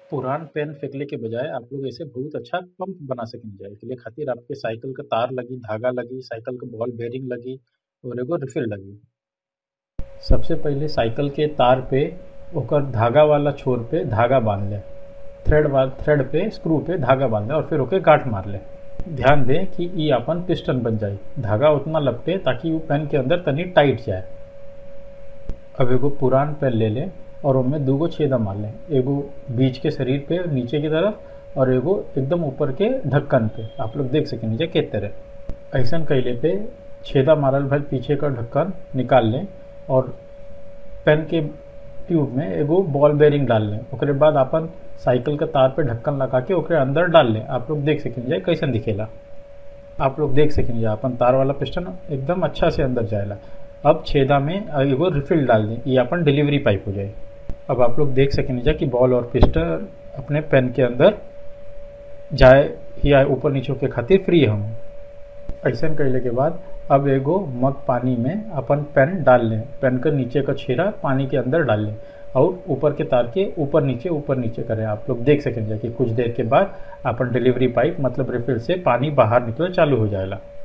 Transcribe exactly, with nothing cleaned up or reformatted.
पुरान पेन फेंकले के बजाय आप लोग ऐसे बहुत अच्छा पंप बना सकेंगे। एकरे खातिर आपके साइकिल का तार लगी, धागा लगी, साइकिल का बॉल बेयरिंग लगी और एगो रिफिल लगी। सबसे पहले साइकिल के तार पे ओकर धागा वाला छोर पे धागा बांध ले, थ्रेड वाला थ्रेड पे स्क्रू पे धागा बांध ले और फिर ओके गांठ मार ले। ध्यान दें कि ये अपन पिस्टन बन जाए, धागा उतना लपटे ताकि वो पेन के अंदर तनी टाइट जाए। अब एगो पुरान पेन ले ले और उनमें दूगो छेदा मार लें, एगो बीच के शरीर पे नीचे की तरफ और एगो एकदम ऊपर के ढक्कन पे। आप लोग देख सकें नीचे के तरह ऐसा कैले पे छेदा मारल भल पीछे का ढक्कन निकाल लें और पेन के ट्यूब में एगो बॉल बेयरिंग डाल लें। उसके बाद अपन साइकिल का तार पे ढक्कन लगा के ओकरे अंदर डाल लें। आप लोग देख सकें कैसन दिखेला। आप लोग देख सकें अपन तार वाला पिस्टन एकदम अच्छा से अंदर जाएला। अब छेदा में एगो रिफिल डाल दें, ये अपन डिलीवरी पाइप हो जाए। अब आप लोग देख सकें कि बॉल और पिस्टन अपने पेन के अंदर जाए या ऊपर नीचे के खातिर फ्री हम। ऐसा कैले के बाद अब एगो मग पानी में अपन पेन डाल लें, पेन का नीचे का छेड़ा पानी के अंदर डाल लें और ऊपर के तार के ऊपर नीचे ऊपर नीचे करें। आप लोग देख सकेंगे कि कुछ देर के बाद अपन डिलीवरी पाइप मतलब रिफिल से पानी बाहर निकल चालू हो जाएगा।